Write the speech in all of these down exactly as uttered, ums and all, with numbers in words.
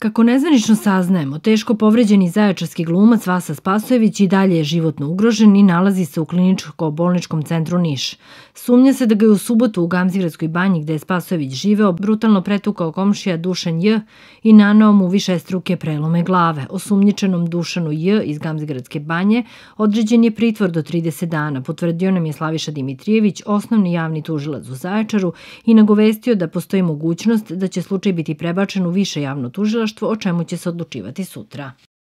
Kako nezvanično saznajemo, teško povređeni zaječarski glumac Vasa Spasojević i dalje je životno ugrožen i nalazi se u kliničko-bolničkom centru Niš. Sumnja se da ga je u subotu u Gamzigradskoj banji, gde je Spasojević živeo, brutalno pretukao komšija Dušan J. i naneo mu višestruke prelome glave. Osumnjičenom Dušanu J. iz Gamzigradske banje određen je pritvor do trideset dana, potvrdio nam je Slaviša Dimitrijević, osnovni javni tužilac u Zaječaru, i nagovestio da postoji mogućnost da će slučaj biti prebačen u više javno tužilaštvo, o čemu će se odlučivati sutra.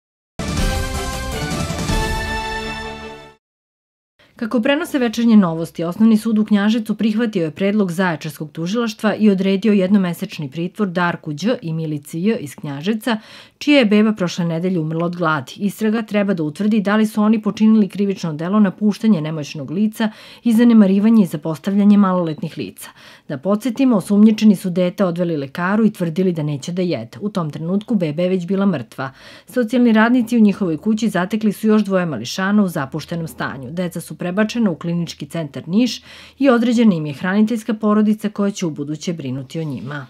Kako prenose Večernje novosti, Osnovni sud u Knjaževcu prihvatio je predlog Zaječarskog tužilaštva i odredio jednomesečni pritvor Darku Đ. i Milici J. iz Knjaževca, čija je beba prošle nedelje umrla od gladi. Istraga treba da utvrdi da li su oni počinili krivično delo napuštanje nemoćnog lica i zanemarivanje i zapostavljanje maloletnih lica. Da podsjetimo, osumnjičeni su dete odveli lekaru i tvrdili da neće da jede. U tom trenutku beba je već bila mrtva. Socijalni radnici u njihovoj kući zatekli su još dvoje mališana u zapuštenom stanju. Deca su prebačena u klinički centar Niš i određena im je hraniteljska porodica koja će ubuduće brinuti o njima.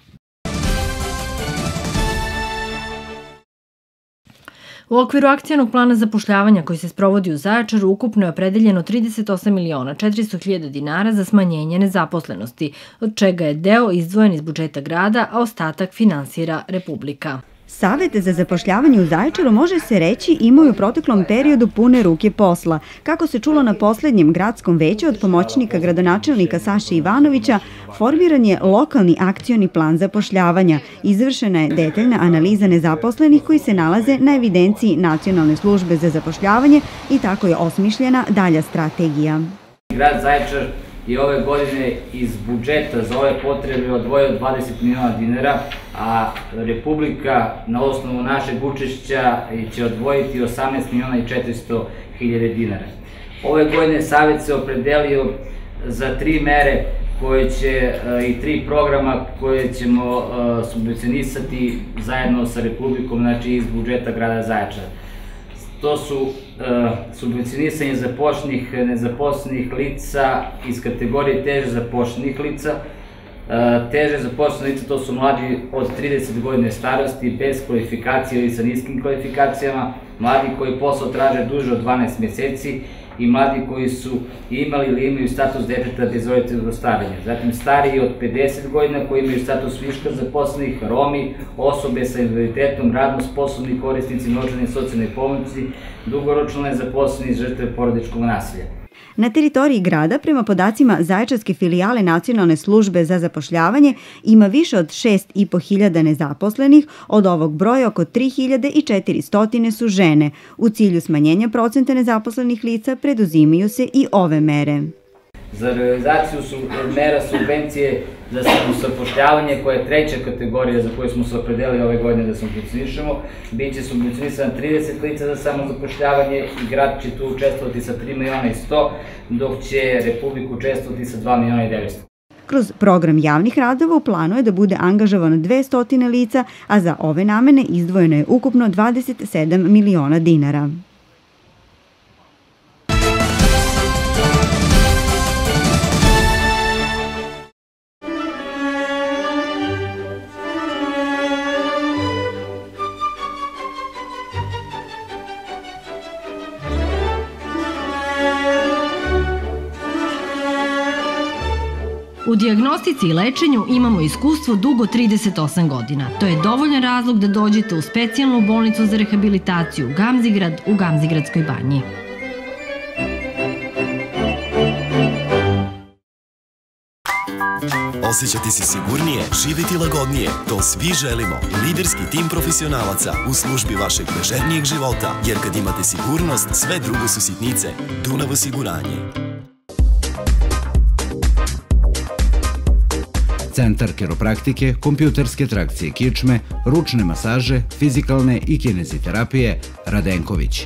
U okviru akcijanog plana zapošljavanja koji se sprovodi u Zaječaru ukupno je opredeljeno trideset osam miliona četiristo hiljada dinara za smanjenje nezaposlenosti, od čega je deo izdvojen iz budžeta grada, a ostatak finansira Republika. Savet za zapošljavanje u Zaječaru, može se reći, imaju u proteklom periodu pune ruke posla. Kako se čulo na poslednjem gradskom veću od pomoćnika gradonačelnika Saše Ivanovića, formiran je lokalni akcioni plan zapošljavanja. Izvršena je detaljna analiza nezaposlenih koji se nalaze na evidenciji Nacionalne službe za zapošljavanje i tako je osmišljena dalja strategija. Grad Zaječar je ove godine iz budžeta za ove potrebe odvojio dvadeset miliona dinara, a Republika na osnovu našeg učešća će odvojiti osamnaest miliona i četiristo hiljada dinara. Ove godine Savet se opredelio za tri mere koje će i tri programa koje ćemo subvencionisati zajedno sa Republikom, znači iz budžeta grada Zaječara. To su subvencionisanje zaposlenih, nezaposlenih lica iz kategorije teže zaposlenih lica. Teže zaposlene lica to su mladi od trideset godine starosti, bez kvalifikacije ili sa niskim kvalifikacijama, mladi koji posao traže duže od dvanaest meseci i mladi koji su imali ili imaju status deteta bez roditeljskog staranja. Zatim stariji od pedeset godina koji imaju status viška zaposlenih, Romi, osobe sa invaliditetom, radno sposobni korisnici novčane socijalne pomoći, dugoročno nezaposleni, žrtve porodičkog nasilja. Na teritoriji grada, prema podacima Zaječarske filijale Nacionalne službe za zapošljavanje, ima više od šest i po hiljada nezaposlenih, od ovog broja oko tri hiljade četiristo su žene. U cilju smanjenja procenta nezaposlenih lica preduzimaju se i ove mere. Za realizaciju mera subvencije za samozapošljavanje, koja je treća kategorija za koju smo se opredelili ove godine da subvencionišemo, bit će subvencionisana trideset lica za samozapošljavanje i grad će tu učestvovati sa tri miliona i sto, dok će Republika učestvovati sa dva miliona i devetsto. Kroz program javnih radova u planu je da bude angažovano dvesta lica, a za ove namene izdvojeno je ukupno dvadeset sedam miliona dinara. U dijagnostici i lečenju imamo iskustvo dugo trideset osam godina. To je dovoljan razlog da dođete u specijalnu bolnicu za rehabilitaciju Gamzigrad u Gamzigradskoj banji. Osjećati se sigurnije, živjeti lagodnije, to svi želimo. Liderski tim profesionalaca u službi vašeg ležernijeg života, jer kad imate sigurnost, sve drugo su sitnice. Dunav osiguranje. Centar keropraktike, kompjuterske trakcije kičme, ručne masaže, fizikalne i kineziterapije Radenković.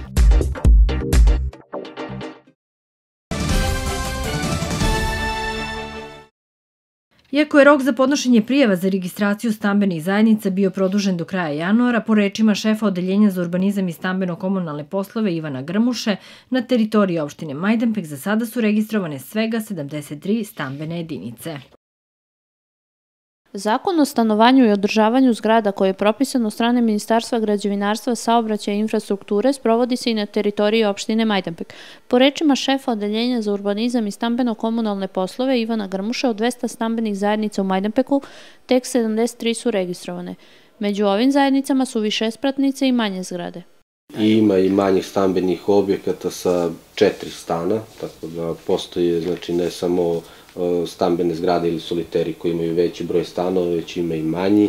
Iako je rok za podnošenje prijava za registraciju stambenih zajednica bio produžen do kraja januara, po rečima šefa Odeljenja za urbanizam i stambeno-komunalne poslove Ivana Grmuše, na teritoriji opštine Majdanpek za sada su registrovane svega sedamdeset tri stambene jedinice. Zakon o stanovanju i održavanju zgrada koji je propisan od strane Ministarstva građevinarstva, saobraćaja i infrastrukture sprovodi se i na teritoriji opštine Majdanpek. Po rečima šefa Odeljenja za urbanizam i stambeno-komunalne poslove Ivana Grmuša, od dvesta stambenih zajednica u Majdanpeku tek sedamdeset tri su registrovane. Među ovim zajednicama su višespratnice i manje zgrade. Ima i manjih stambenih objekata sa četiri stana, tako da postoje, znači, ne samo stambene zgrade ili soliteri koji imaju veći broj stanova, već ima i manji.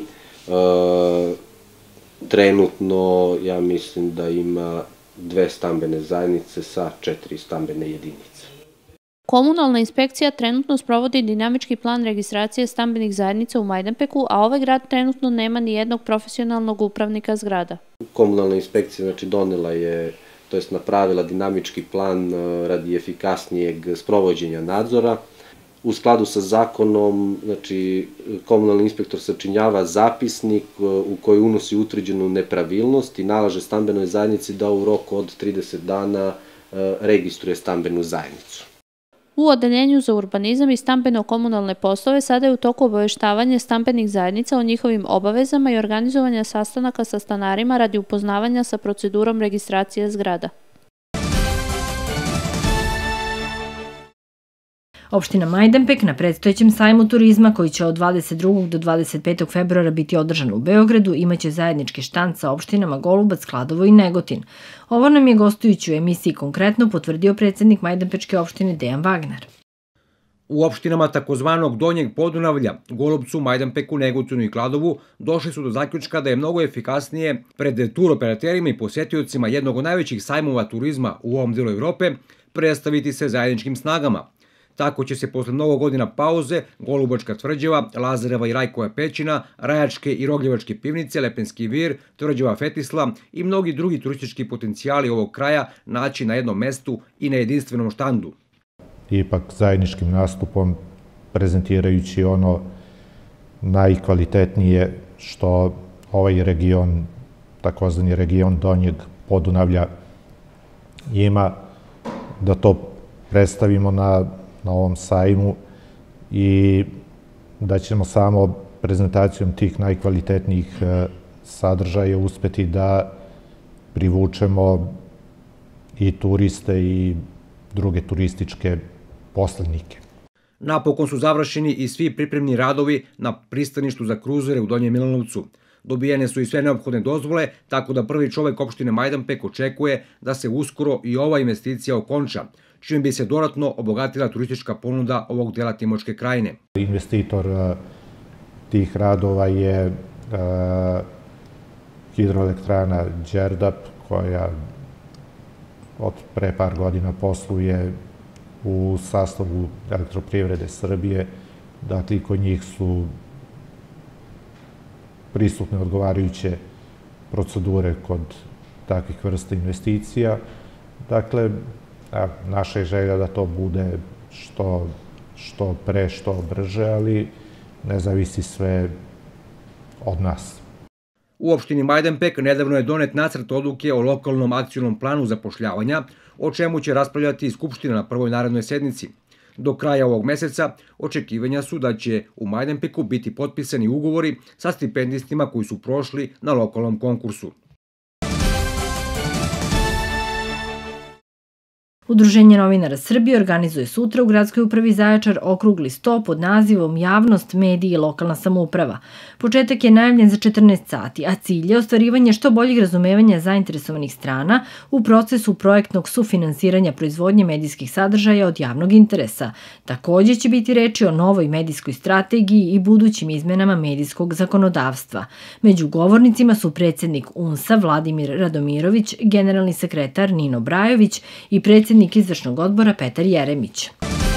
Trenutno, ja mislim da ima dve stambene zajednice sa četiri stambene jedinice. Komunalna inspekcija trenutno sprovodi dinamički plan registracije stambenih zajednica u Majdanpeku, a ovaj grad trenutno nema ni jednog profesionalnog upravnika zgrada. Komunalna inspekcija, znači, donela je, to jest napravila dinamički plan radi efikasnijeg sprovođenja nadzora. U skladu sa zakonom, znači, komunalni inspektor sačinjava zapisnik u koji unosi utvrđenu nepravilnost i nalaže stambenoj zajednici da u roku od trideset dana registruje stambenu zajednicu. U Odeljenju za urbanizam i stambeno-komunalne poslove sada je u toku obaveštavanje stambenih zajednica o njihovim obavezama i organizovanja sastanaka sa stanarima radi upoznavanja sa procedurom registracije zgrada. Opština Majdanpek na predstojećem sajmu turizma koji će od dvadeset drugog do dvadeset petog februara biti održan u Beogradu imaće zajednički štand sa opštinama Golubac, Kladovo i Negotin. Ovo nam je gostujući u emisiji Konkretno potvrdio predsednik Majdanpečke opštine Dejan Vagner. U opštinama takozvanog Donjeg Podunavlja, Golubcu, Majdanpeku, Negotinu i Kladovu došli su do zaključka da je mnogo efikasnije pred turoperaterima i posetiocima jednog od najvećih sajmova turizma u ovom delu Evrope predstaviti se zajedničkim snagama. Tako će se posle mnogo godina pauze Golubačka tvrđava, Lazareva i Rajkova pećina, Rajačke i Rogljevačke pivnice, Lepenski vir, Tvrđava Fetisla i mnogi drugi turistički potencijali ovog kraja naći na jednom mestu i na jedinstvenom štandu. Ipak zajedničkim nastupom, prezentirajući ono najkvalitetnije što ovaj region, takozvani region Donjeg Podunavlja, ima, da to predstavimo na na ovom sajmu i da ćemo samo prezentacijom tih najkvalitetnijih sadržaja uspeti da privučemo i turiste i druge turističke posrednike. Napokon su završeni i svi pripremni radovi na pristaništu za kruzere u Donjem Milanovcu. Dobijene su i sve neophodne dozvole, tako da prvi čovek opštine Majdanpek očekuje da se uskoro i ova investicija okonča, čime bi se dodatno obogatila turistička ponuda ovog dela Timočke krajine. Investitor tih radova je hidroelektrana Đerdap, koja od pre par godina posluje u sastavu Elektroprivrede Srbije. Dakle, kod njih su prisutne odgovarajuće procedure kod takvih vrsta investicija. Dakle, naša je želja da to bude što, što pre, što brže, ali ne zavisi sve od nas. U opštini Majdanpek nedavno je donet nacrt odluke o lokalnom akcionom planu zapošljavanja, o čemu će raspravljati i Skupština na prvoj narednoj sednici. Do kraja ovog meseca očekivanja su da će u Majdanpeku biti potpisani ugovori sa stipendistima koji su prošli na lokalnom konkursu. Udruženje novinara Srbije organizuje sutra u Gradskoj upravi Zaječar okrugli sto pod nazivom Javnost, mediji i lokalna samouprava. Početak je najavljen za četrnaest sati, a cilj je ostvarivanje što boljeg razumevanja zainteresovanih strana u procesu projektnog sufinansiranja proizvodnje medijskih sadržaja od javnog interesa. Takođe će biti reči o novoj medijskoj strategiji i budućim izmenama medijskog zakonodavstva. Među govornicima su predsednik U N S A Vladimir Radomirović, generalni sekretar Nino Brajović i predsednik izvršnog odbora Petar Jeremić.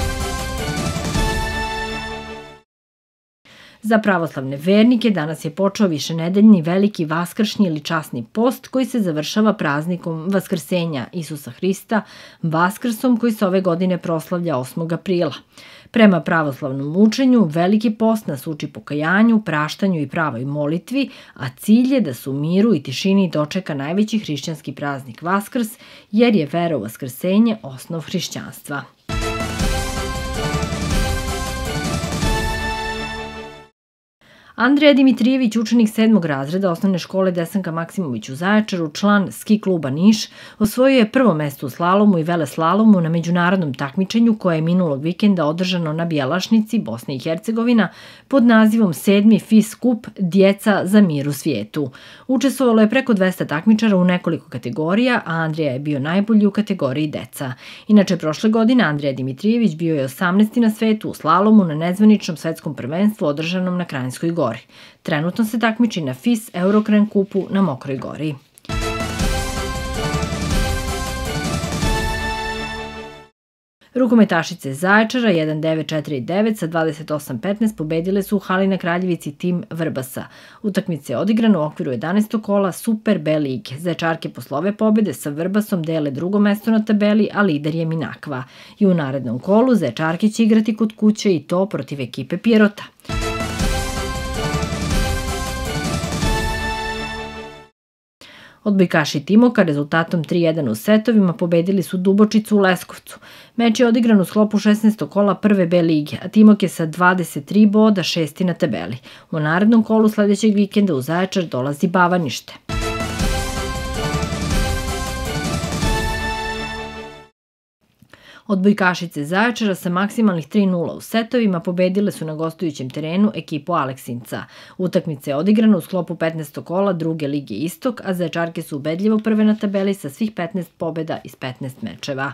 Za pravoslavne vernike danas je počeo višenedeljni veliki vaskršnji ili časni post koji se završava praznikom Vaskrsenja Isusa Hrista, Vaskrsom koji se ove godine proslavlja osmog aprila. Prema pravoslavnom učenju, veliki post nas uči pokajanju, praštanju i pravoj molitvi, a cilj je da se u miru i tišini dočeka najveći hrišćanski praznik Vaskrs, jer je vera u vaskrsenje osnov hrišćanstva. Andrija Dimitrijević, učenik sedmog razreda osnovne škole Desanka Maksimović u Zaječaru, član ski kluba Niš, osvojio je prvo mesto u slalomu i veleslalomu na međunarodnom takmičenju koje je minulog vikenda održano na Bjelašnici, Bosna i Hercegovina, pod nazivom sedmi F I S Kup Djeca za mir u svijetu. Učestvovalo je preko dvesta takmičara u nekoliko kategorija, a Andrija je bio najbolji u kategoriji deca. Inače, prošle godine Andrija Dimitrijević bio je osamnaesti na svetu u slalomu na nezvaničnom svetskom prvenstvu održanom na Kranjskoj gori. Trenutno se takmiči na F I S Eurokran kupu na Mokroj gori. Rukometašice Zaječara jedan devet četiri devet sa dvadeset osam petnaest pobedile su u hali na Kraljevici tim Vrbasa. Utakmica je odigrana u okviru jedanaestog kola Super B lige. Zaječarke posle ove pobede sa Vrbasom dele drugo mesto na tabeli, a lider je Minakva. I u narednom kolu Zaječarke će igrati kod kuće i to protiv ekipe Pirota. Odbojkaši Timoka rezultatom tri jedan u setovima pobedili su Dubočicu u Leskovcu. Meč je odigran u sklopu šesnaestog kola prve B lige, a Timok je sa dvadeset tri boda šesti na tabeli. U narednom kolu sledećeg vikenda u Zaječar dolazi Bavanište. Odbojkašice Zaječara sa maksimalnih tri nula u setovima pobedile su na gostujućem terenu ekipu Aleksinca. Utakmica je odigrana u sklopu petnaestog kola druge lige Istok, a Zaječarke su ubedljivo prve na tabeli sa svih petnaest pobeda iz petnaest mečeva.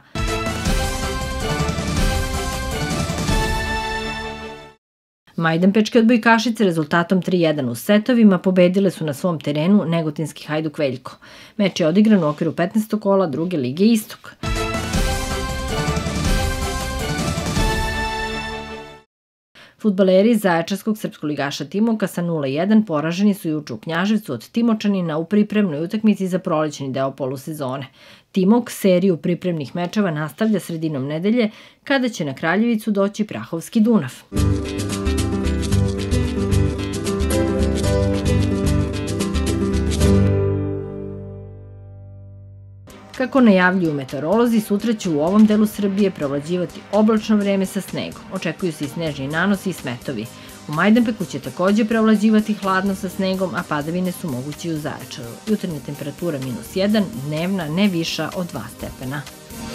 Majdanpečke odbojkašice rezultatom tri jedan u setovima pobedile su na svom terenu negotinski Hajduk Veljko. Meč je odigran u okviru petnaestog kola druge lige Istok. Fudbaleri Zaječarskog srpskoligaša Timoka sa nula jedan poraženi su juče u Knjaževcu od Timočanina u pripremnoj utakmici za prolećni deo polusezone. Timok seriju pripremnih mečeva nastavlja sredinom nedelje, kada će na Kraljevicu doći Prahovski Dunav. Kako najavljuju meteorolozi, sutra će u ovom delu Srbije preovlađivati oblačno vreme sa snegom. Očekuju se i snežni nanosi i smetovi. U Majdanpeku će takođe preovlađivati hladno sa snegom, a padavine su moguće i u Zaječaru. Jutarnja temperatura minus jedan, dnevna ne viša od dva stepena.